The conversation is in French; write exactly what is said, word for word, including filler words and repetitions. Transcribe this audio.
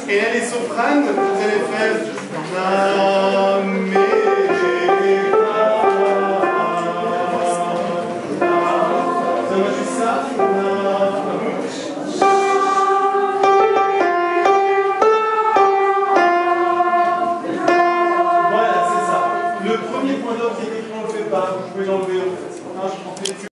Et là, les sopranes, vous allez faire La, Mé, Fa. Ça va juste ça. Voilà, c'est ça. Le premier point d'ordre, c'est qu'on ne le fait pas. Vous pouvez l'enlever en fait.